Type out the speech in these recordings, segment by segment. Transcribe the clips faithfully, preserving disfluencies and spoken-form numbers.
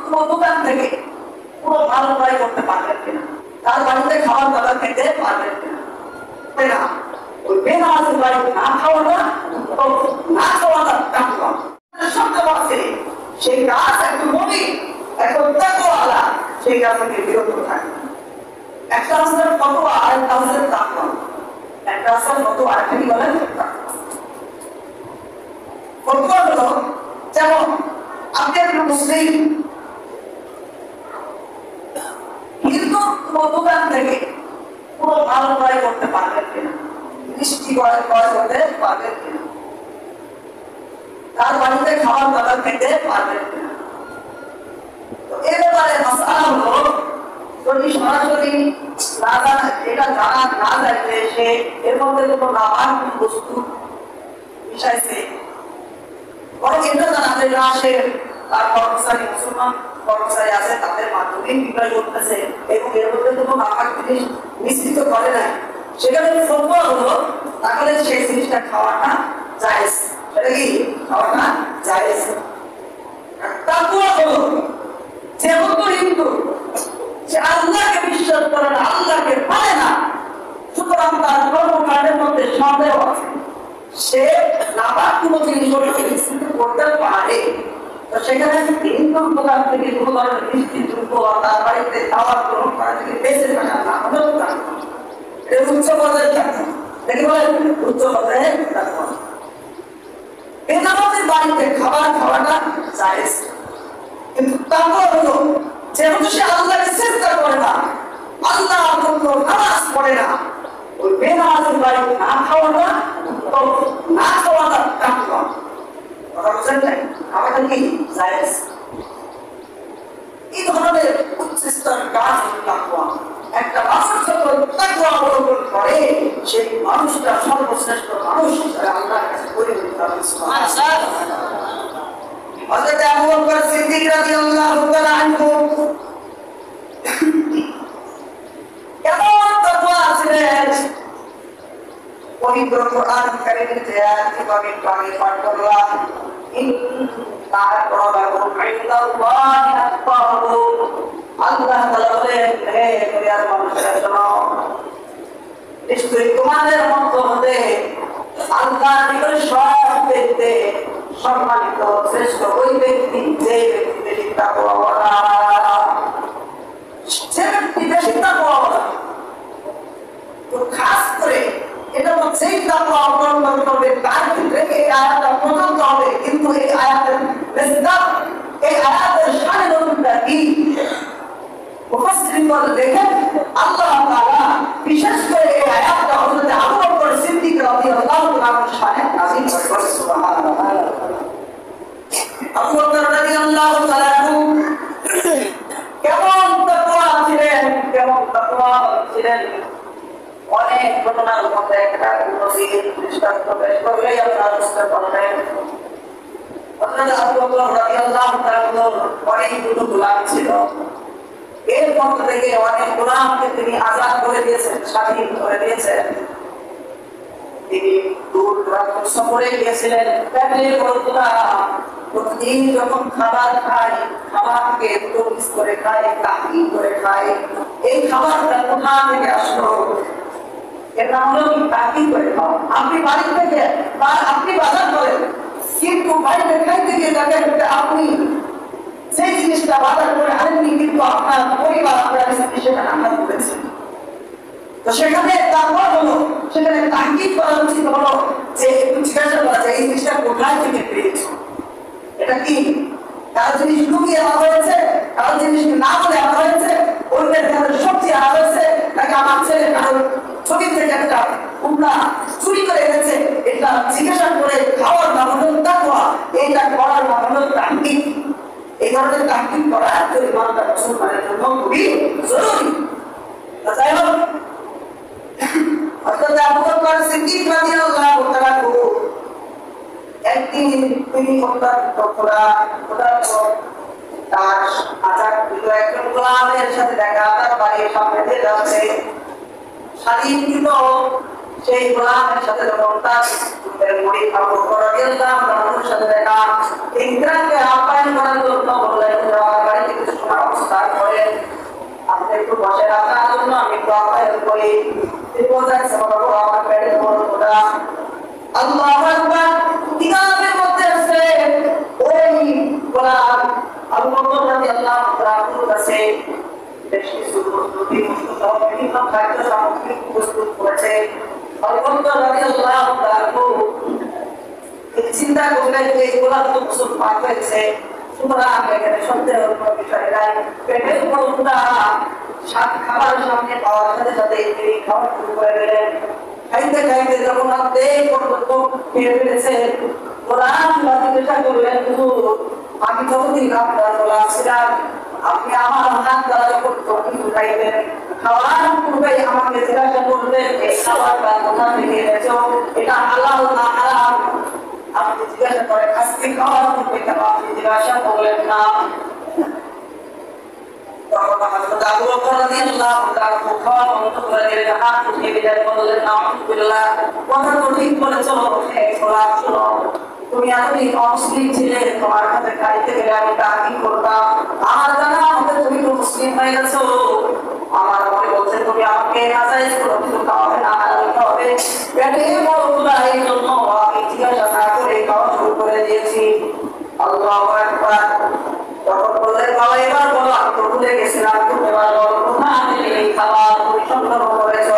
দোকান থেকে পুরো মাল ক্রয় করতে পারবেন কিনা, তার বাড়িতে খাবার দাবার খেতে পারবেন কিনা। ওই বেনামাজি বাড়িতে না খাওয়াটা না খাওয়াটা কাটলাম শব্দ আছে, সেই গাছ একটু মনি একটু তাকওয়ালা, সেই গাছ থেকে বিরত থাকে। একটা আছে ফতোয়া আর একটা আছে তাকওয়া, একটা আছে ফতোয়া আর কি বলেন ফতোয়া হলো যেমন আপনি একজন মুসলিম কিন্তু দোকান থেকে পুরো মাল ক্রয় করতে পারবেন কিনা, মিষ্টি ক্রয় করতে পারবেন কিনা, তার বাড়িতে খাবার দাবার খেতে পারবেন কিনা। তো এ ব্যাপারে মাসআলা হলো যদি সরাসরি না জানা, এটা জানা না যায় যে সে এর মধ্যে কোনো নামান বস্তু মিশাইছে, বরং এটা জানা যায় না সে তার কর্মচারী মুসলমান কর্মচারী আছে তাদের মাধ্যমে বিক্রয় করতেছে এবং এর মধ্যে কোনো নাপাক জিনিস মিশ্রিত করে নাই, সেখানে ফতোয়া হলো তাহলে সেই জিনিসটা খাওয়াটা জায়েজ। সেটা কি খাওয়াটা জায়েজ। তাকওয়া হলো যেহেতু হিন্দু সে আল্লাহকে বিশ্বাস করে না, আল্লাহকে মানে না, সুতরাং তার কর্মকাণ্ডের মধ্যে সন্দেহ আছে, সে নাপাক কোনো জিনিস করতে পারে। তো সেখানে হিন্দুর দোকান থেকে কোনো ধরনের মিষ্টি দ্রব্য তার বাড়িতে খাবার গ্রহণ করা থেকে বেঁচে থাকা না হলেও থাকবে, এটা উচ্চ পর্যায়ে থাকবে। দেখে বলেন উচ্চ পর্যায়ে থাকবে। বেনামাজির বাড়িতে খাবার খাওয়াটা জায়েজ, কিন্তু তাকওয়া হলো যেহেতু সে আল্লাহকে সিজদা করে না, আল্লাহ নামাজ পড়ে না, ওই বেনামাজির বাড়িতে না খাওয়াটা না খাওয়াটা তাকওয়া। কথা বুঝেন নাই? খাওয়াটা কি জায়েজ। এই ধরনের উচ্চ স্তরের কাজ হলো তাকওয়া। একটা মানুষ যখন তাকওয়া অবলম্বন করে সেই মানুষটা সর্বশ্রেষ্ঠ মানুষ হিসেবে আল্লাহর কাছে পরিণত হবে। সুবহানাল্লাহ। হযরত আবু বকর সিদ্দিক রাদিয়াল্লাহু তাআলা আনহু কেমন তাকওয়া ছিলেন, পবিত্র কোরআন কারীমের যে আয়াতটি আমি আমি পাঠ করলাম, ইন্না আক্রামাকুম ইনদাল্লাহি আতকাকুম, আল্লাহ তাআলা বলেন হে দুনিয়ার মানুষেরা শোনো, নিশ্চয়ই তোমাদের মধ্যে হতে আল্লাহর নিকটে সবচেয়ে সম্মানিত শ্রেষ্ঠ ওই ব্যক্তি যে ব্যক্তি বেশি তাকওয়াওয়ালা, যে ব্যক্তি বেশি তাকওয়াওয়ালা। তো খাস করে এটা যেই তাকওয়া অবলম্বন করবে তার ক্ষেত্রে এই আয়াতটা প্রযোজ্য হবে, কিন্তু এই আয়াতের বিস্তার, এই আয়াতের শানে নতুনটা কি মুফাসসিরিন বলে দেখেন আল্লাহ তাআলা বিশেষ করে এই আয়াতটা হযরত আবু বকর সিদ্দিক রাদিয়াল্লাহু তাআলার শানে নাযিল করেছেন। সুবহানাল্লাহ। আবু বকর রাদিয়াল্লাহু তাআলা কেমন তাকওয়া ছিলেন, কেমন তাকওয়া ছিলেন, অনেক ঘটনার মধ্যে একটা নজির দৃষ্টান্ত পেশ করলেই আপনারা বুঝতে পারবেন। হযরত আবু বকর রাদিয়াল্লাহু তাআলা অনেকগুলো গোলাম ছিল, এর মধ্যে থেকে অনেক গোলামকে তিনি আজাদ করে দিয়েছেন, স্বাধীন করে দিয়েছেন। তিনি দূর দূরান্ত সফরে গিয়েছিলেন, ফ্যামিলির বড়রা প্রতিদিন যখন খাবার খায়, খাবারকে দুটো মিস করে খায়, কাকি করে খায়। এই খাবারটা কোথা থেকে আসলো? এটা হলো কি কাকি করে খাওয়া। আপনি বাড়ি থেকে বা আপনি বাজার করেন, কিন্তু বাড়িতে খাইতে গিয়ে দেখেন আপনি সেই জিনিসটা বাজার করে আনেননি, কিন্তু আপনার পরিবার আপনার সেটা রান্না করেছেন। তো সেখানে তাকওয়া হলো, সেখানে তাকিদ করা উচিত হলো যে একটু জিজ্ঞাসা করা যায় এই জিনিসটা কোথায় থেকে পেয়েছো, এটা কি কারো জিনিস লুকিয়ে আনা হয়েছে, কারো জিনিস না বলে আনা হয়েছে, অন্যের কাছে সবজি আনা হয়েছে, নাকি আমার ছেলে কারো ছবি থেকে একটা কুমড়া চুরি করে এনেছে, এটা জিজ্ঞাসা করে খাওয়ার নাম হলো তাকওয়া, এইটা করার নাম হলো তাকিদ। এই ধরনের তাকিদ করা যদি মানটা মুসলমানের জন্য খুবই জরুরি। যাই হোক, হযরত আবু বকর সিদ্দিক রাদিয়াল্লাহু তাআলা একদিন তিনি অত্যন্ত খোলা খোদার তার আজাদ প্রিয় একজন গোলামের সাথে দেখা, তার বাড়ির সামনে দিয়ে যাচ্ছে। স্বাধীনকৃত সেই গোলামের সাথে যখন তার মুরিদ আবু বকর রাদিয়াল্লাহু তাআলার সাথে দেখা, ইকরামকে আপ্যায়ন করার জন্য বললেন, আমার বাড়ি থেকে আহ্বান করি তিনি বলেন সামান্য আমার পেটে বড় খোদা আল্লাহু আকবার কিতাবের মধ্যে আছে ওই কোরআন আল্লাহ রাদিয়াল্লাহু তাআলার কাছে বেশ কিছু প্রস্তুতি মুস্তফা বিভিন্ন খাদ্য সামগ্রী প্রস্তুত করেছে আল্লাহ রাদিয়াল্লাহু তাআলা চিন্তা করলেন যে কোরআন তো মুসলমান হয়েছে সুতরাং এখানে সন্দেহের কোনো বিষয় নাই পেটের কোনটা সাত খাবার সামনে পাওয়ার সাথে সাথে তিনি খাওয়া শুরু করে দিলেন খাইতে খাইতে যখন আপনি পর্যন্ত খেয়ে ফেলেছেন কোরআন জিজ্ঞাসা করলেন হুজুর আমি যতদিন আপনার বলা ছিলাম আপনি আমার হাত দ্বারা যখন কিছু খাইতেন খাওয়ার পূর্বে আমাকে জিজ্ঞাসা করলেন এই খাবারটা কোথা থেকে এনেছো এটা হালাল না হারাম আপনি জিজ্ঞাসা করে আজকে খাওয়ার পূর্বে কেন আপনি জিজ্ঞাসা করলেন না তখন হযরত আবু বকর রাদিয়াল্লাহু তাআলা খাওয়া বন্ধ করে দিলেন হাত উঠিয়ে দিলেন বললেন আলহামদুলিল্লাহ কথা তো ঠিক বলেছো হে গোলাম শোনো তুমি এতদিন অমুসলিম ছিলে তোমার হাতে খাইতে গেলে আমি তা কি করতাম আমার জানা মতে তুমি তো মুসলিম হয়ে গেছো আমার মনে বলছে তুমি আমাকে নাজায়েজ কোনো কিছু খাওয়াবে না হালাল খাওয়াবে পেটে বড় খোদা এই জন্য আমি জিজ্ঞাসা না করে খাওয়া শুরু করে দিয়েছি আল্লাহু আকবার তখন বললেন বাবা এবার বলো আমি তো ভুলে গেছিলাম তুমি এবার বলো কোথা থেকে এই খাবার তুমি সংগ্রহ করেছ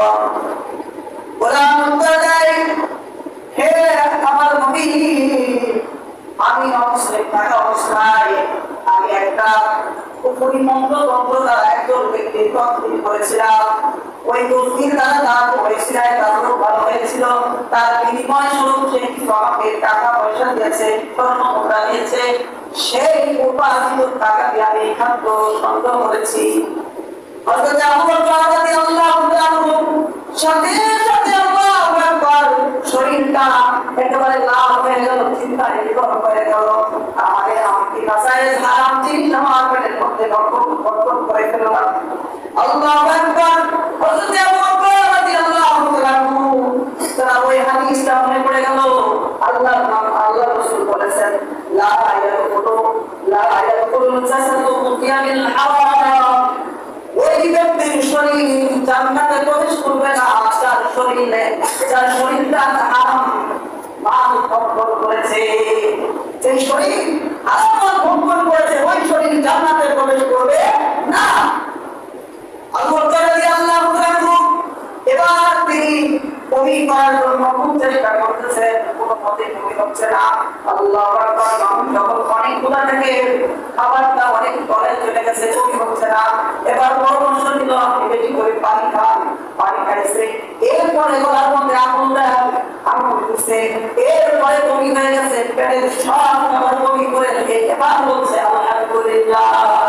গোলাম উত্তর দেয় হে আমার নবী আমি অমুসলিম থাকা অবস্থায় আমি একটা পরিমন্দ তন্ত্র দ্বারা একজন ব্যক্তির তন্ত্রী করেছিলাম ওই তন্ত্রীর দ্বারা তার হয়েছিল তারও ভালো হয়েছিল তার বিনিময় স্বরূপ সে কিছু আমাকে টাকা পয়সা দিয়েছে স্বর্ণ মুদ্রা দিয়েছে সেই উপার্জিত টাকা দিয়ে আমি খাদ্য সংগ্রহ করেছি হযরত আবু বকর রাদিয়াল্লাহু তাআলা সাথে সাথে আল্লাহু আকবার শরীরটা একেবারে লাল হয়ে গেল চিন্তায় বিভোর হয়ে গেল আমাদের আমাকে কাছে হারাম জিনিস আমার পেটের মধ্যে গঠন গঠন করে ফেললাম আল্লাহু আকবার হযরত আবু বকর রাদিয়াল্লাহু তাআলা তারা ওই হাদিসটা মনে পড়ে গেল আল্লাহ আল্লাহ রাসূল বলেছেন লা ইয়াকুলু লা ইয়াকুলু জাসাদু মুতিয়ামিল হারাম ওই ব্যক্তির শরীর জান্নাতে প্রবেশ করবে না যার শরীরে যার শরীরটা হারাম মাল ভক্ষণ করেছে যে শরীর হারাম মাল ভক্ষণ করেছে ওই শরীর জান্নাতে প্রবেশ করবে না আল্লাহ রাদিয়াল্লাহু তাআলা এবার তিনি কবি করার জন্য খুব চেষ্টা করতেছেন কোনো মতে কবি হচ্ছে না আল্লাহু আকবার যখন অনেক গুলা থেকে খাবারটা অনেক তলে চলে গেছে কবি হচ্ছে না এবার পরামর্শ দিল আপনি বেশি করে পানি খান পানি খাইছে এরপরে গলার মধ্যে আগুন দেন আগুন দিচ্ছে এরপরে কবি হয়ে গেছে পেটের সব খাবার কবি করে রেখে এবার বলছে আলহামদুলিল্লাহ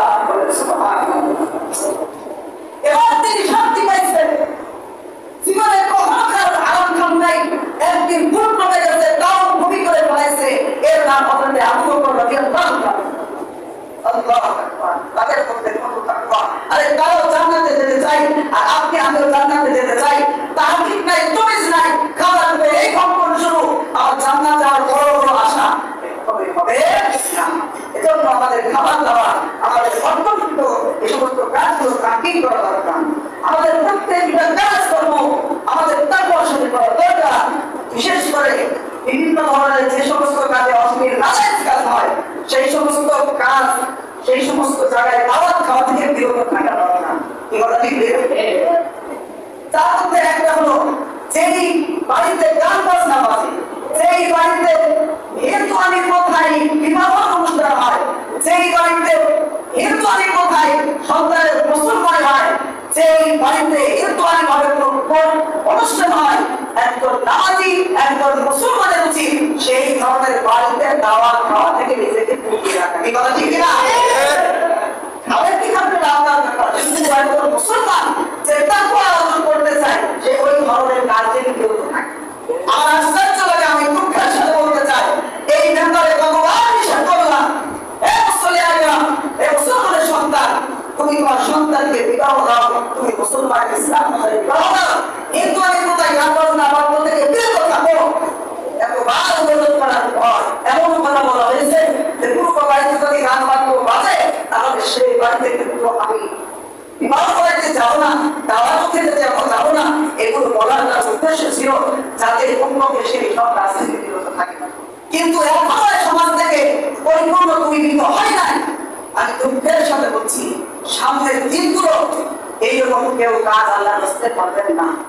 এবার তিনি শান্তি পাইছেন জীবনে কখনো কারোর আরাম কাম নাই একদিন ভুল করে গেছে তাও ভূমি করে ফেলাইছে এর নাম হচ্ছে আবু বকর রাদিয়াল্লাহু তাআলা আল্লাহু আকবার তাদের মধ্যে কত তাকওয়া আরে কারো জান্নাতে যেতে চাই আর আপনি আমিও জান্নাতে যেতে চাই তার ঠিক নাই তমিজ নাই খাবার পেয়ে এই কম্পন শুরু আমার জান্নাত যাওয়ার বড় বড় আশা হবে হবে না এজন্য আমাদের খাবার দাবার আমাদের অন্তর্ভুক্ত এই সমস্ত কাজগুলো কাটিং করা দরকার আমাদের প্রত্যেকটা কাজ করবো আমাদের তাকওয়ার সাথে করা দরকার বিশেষ করে বিভিন্ন ধরনের যে সমস্ত কাজে অশ্লীল নাজায়েজ কাজ হয় সেই সমস্ত কাজ সেই সমস্ত জায়গায় দাওয়াত খাওয়া থেকে বিরত থাকা দরকার কি কথা ঠিক তার মধ্যে একটা হলো যেই বাড়িতে গান বাজনা বাজে যেই বাড়িতে হিন্দু আনির কোথায় বিবাহ অনুষ্ঠান হয় যেই বাড়িতে হিন্দু আনির কোথায় সন্তানের মুসলমান হয় যেই বাড়িতে হিন্দু আনি ভাবে অনুষ্ঠান হয় একজন নামাজি একজন মুসলমানের উচিত সেই ধরনের বাড়িতে দাওয়াত খাওয়া থেকে নিজেকে দূরে রাখা কি কথা ঠিক না খাবার কি খাবে আপনার মুসলমান যে তাকওয়া অর্জন করতে চায় সে ওই ধরনের কাজ থেকে বিরত থাকে আমার আশ্চর্য লাগে আমি দুঃখের সাথে বলতে চাই এই ব্যাপারে ভগবান নিষেধ করলাম হে মুসলিম হে মুসলমানের সন্তান তুমি তোমার সন্তানকে বিবাহ দাও তুমি মুসলমান ইসলাম বিবাহ দাও কিন্তু আমি কোথায় গান বাজনা আমার থেকে বিরত থাকো এতবার অনুরোধ করার পর এমন কথা বলা হয়েছে যে পুরো বাড়িতে যদি গান বাদ্য বাজে তাহলে সেই বাড়িতে কিন্তু আমি বিবাহ করাইতে যাবো না দাওয়াত খেতে এগুলো বলার তার উদ্দেশ্য ছিল যাতে অন্যকে সেই সব রাজনীতি বিরত থাকে। কিন্তু এখনো সমাজ থেকে পরিপূর্ণ দূরীভূত হয় নাই। আমি দুঃখের সাথে বলছি, সামনের দিনগুলো এইরকম কেউ কাজ আল্লাহ রাস্তায় পারবেন না।